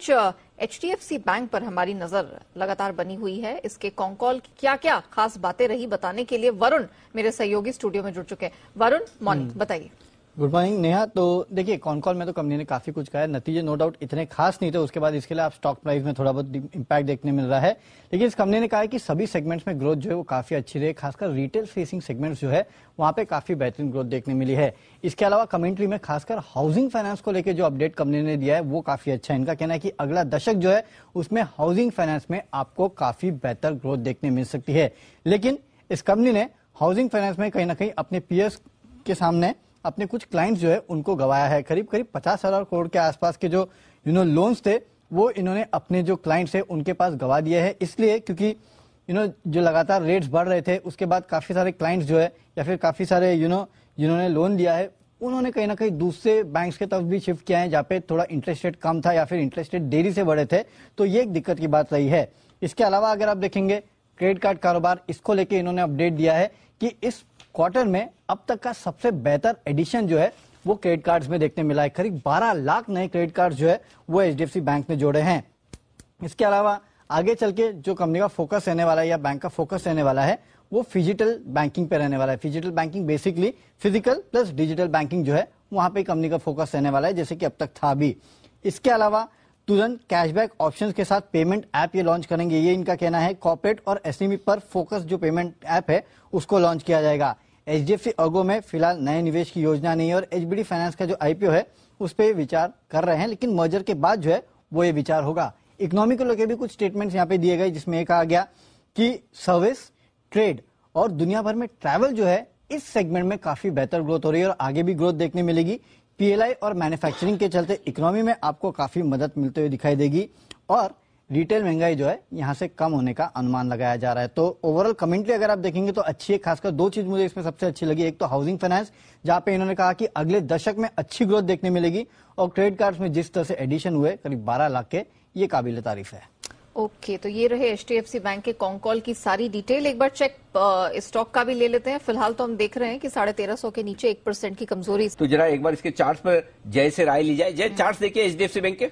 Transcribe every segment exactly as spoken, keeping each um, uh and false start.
बीच H D F C bank पर हमारी नजर लगातार बनी हुई है। इसके कॉन्कॉल की क्या क्या खास बातें रही बताने के लिए वरुण मेरे सहयोगी स्टूडियो में जुड़ चुके हैं। वरुण मॉर्निंग, बताइए। Good morning Neha. तो देखिए, कॉनकॉल में तो कंपनी ने काफी कुछ कहा है, नतीजे नो डाउट इतने खास नहीं थे। उसके बाद इसके लिए आप स्टॉक प्राइस में थोड़ा बहुत इंपैक्ट देखने मिल रहा है, लेकिन इस कंपनी ने कहा है कि सभी सेगमेंट्स में ग्रोथ जो है वो काफी अच्छी रही, खासकर रिटेल फेसिंग सेगमेंट्स जो है वहां पे काफी बेहतरीन ग्रोथ देखने मिली है। इसके अलावा कमेंट्री में खासकर हाउसिंग फाइनेंस को लेकर जो अपडेट कंपनी ने दिया है वो काफी अच्छा है। इनका कहना है कि अगला दशक जो है उसमें हाउसिंग फाइनेंस में आपको काफी बेहतर ग्रोथ देखने मिल सकती है। लेकिन इस कंपनी ने हाउसिंग फाइनेंस में कहीं ना कहीं अपने पीएस के सामने अपने कुछ क्लाइंट्स जो है उनको गवाया है। करीब करीब पचास हजार करोड़ के आसपास के जो यू नो लोन्स थे वो इन्होंने अपने जो क्लाइंट्स है उनके पास गवा दिए हैं, इसलिए क्योंकि यू नो जो लगातार रेट्स बढ़ रहे थे उसके बाद काफी सारे क्लाइंट्स जो है या फिर काफी सारे यू नो जिन्होंने लोन लिया है उन्होंने कहीं ना कहीं दूसरे बैंक्स के तरफ भी शिफ्ट किया है जहाँ पे थोड़ा इंटरेस्ट रेट कम था या फिर इंटरेस्ट रेट देरी से बढ़े थे, तो ये एक दिक्कत की बात रही है। इसके अलावा अगर आप देखेंगे क्रेडिट कार्ड कारोबार, इसको लेके इन्होंने अपडेट दिया है कि इस क्वार्टर में अब तक का सबसे बेहतर एडिशन जो है वो क्रेडिट कार्ड्स में देखने मिला है। करीब बारह लाख नए क्रेडिट कार्ड जो है वो H D F C bank ने जोड़े हैं। इसके अलावा आगे चल के जो कंपनी का फोकस रहने वाला है या बैंक का फोकस रहने वाला है वो फिजिटल बैंकिंग पे रहने वाला है। Phygital banking basically physical plus digital banking जो है वहां पे कंपनी का फोकस रहने वाला है, जैसे कि अब तक था भी। इसके अलावा तुरंत कैशबैक ऑप्शंस के साथ पेमेंट ऐप ये लॉन्च करेंगे, ये इनका कहना है। कॉर्पोरेट और एसएमई पर फोकस जो पेमेंट ऐप है उसको लॉन्च किया जाएगा। H D F C Ergo में फिलहाल नए निवेश की योजना नहीं है और एच बी डी फाइनेंस का जो आई पी ओ है उस पर विचार कर रहे हैं, लेकिन मर्जर के बाद जो है वो ये विचार होगा। इकोनॉमी को लेकर भी कुछ स्टेटमेंट्स यहाँ पे दिए गए, जिसमें ये कहा गया कि सर्विस, ट्रेड और दुनिया भर में ट्रैवल जो है इस सेगमेंट में काफी बेहतर ग्रोथ हो रही है और आगे भी ग्रोथ देखने मिलेगी। पी एल आई और मैन्युफैक्चरिंग के चलते इकोनॉमी में आपको काफी मदद मिलते हुए दिखाई देगी और रिटेल महंगाई जो है यहां से कम होने का अनुमान लगाया जा रहा है। तो ओवरऑल कमेंट्री अगर आप देखेंगे तो अच्छी है। खासकर दो चीज मुझे इसमें सबसे अच्छी लगी, एक तो हाउसिंग फाइनेंस जहां पे इन्होंने कहा कि अगले दशक में अच्छी ग्रोथ देखने मिलेगी और क्रेडिट कार्ड्स में जिस तरह से एडिशन हुए करीब बारह लाख के, ये काबिल तारीफ है। ओके, तो ये रहे H D F C bank के कॉन्कॉल की सारी डिटेल। एक बार चेक स्टॉक का भी ले लेते हैं। फिलहाल तो हम देख रहे हैं कि साढ़े तेरह सौ के नीचे एक परसेंट की कमजोरी। तो जरा एक बार इसके चार्ट्स पर जय से राय ली जाए। जय, चार्ट्स देखिए H D F C bank के।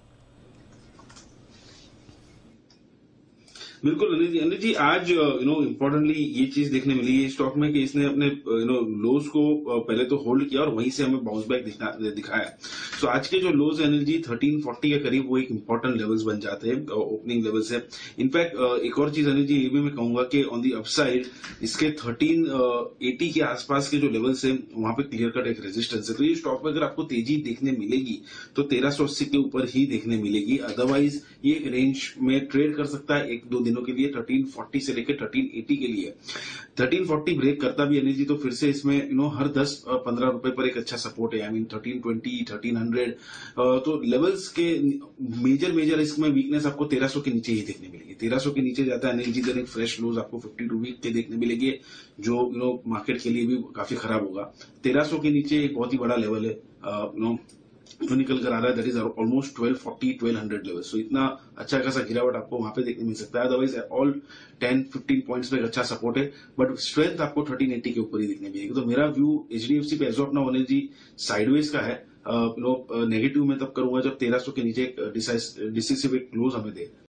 बिल्कुल अनिल जी, अनिल जी आज यू नो इम्पोर्टेंटली ये चीज देखने मिली है स्टॉक में कि इसने अपने यू नो लोज को पहले तो होल्ड किया और वहीं से हमें बाउंस बैक दिखाया। सो आज के जो लोज है अनिल जी थर्टीन फोर्टी के करीब वो एक इंपॉर्टेंट लेवल्स बन जाते हैं, ओपनिंग लेवल से। इनफैक्ट एक और चीज अनिल जी ये भी मैं कहूंगा कि ऑन दी अपसाइड इसके थर्टीन एटी के आसपास के जो लेवल्स है वहां पे क्लियर कट एक रेजिस्टेंस है। तो ये स्टॉक में अगर आपको तेजी देखने मिलेगी तो तेरह सौ अस्सी के ऊपर ही देखने मिलेगी, अदरवाइज ये एक रेंज में ट्रेड कर सकता है एक दो दिनों के लिए थर्टीन फोर्टी से लेकर थर्टीन एटी के लिए। थर्टीन फोर्टी ब्रेक करता भी एनर्जी तो फिर से इसमें यू नो हर दस पंद्रह रुपए पर एक अच्छा सपोर्ट है। I mean thirteen twenty, thirteen hundred, तो लेवल्स के मेजर मेजर रिस्क में वीकनेस आपको तेरह सौ के नीचे ही देखने मिलेगी। तेरह सौ के नीचे जाता है एनर्जी देन एक फ्रेश लोज आपको फिफ्टी टू वीक के देखने मिलेगी, जो यू नो मार्केट के लिए भी काफी खराब होगा। तेरह सौ के नीचे एक बहुत ही बड़ा लेवल है यू नो जो निकल कर आ रहा है, that is almost twelve forty twelve hundred level. So इतना अच्छा खासा गिरावट आपको वहां पे देखने मिल सकता है। Otherwise all ten fifteen points पे एक अच्छा सपोर्ट है, बट स्ट्रेंथ आपको थर्टीन एटी के ऊपर ही देखने मिलेगी। तो मेरा view H D F C पे as of now Anil ji sideways का है। यू नो नेगेटिव में तब करूंगा जब तेरह सौ के नीचे एक डिसिसिव एक क्लोज हमें दे।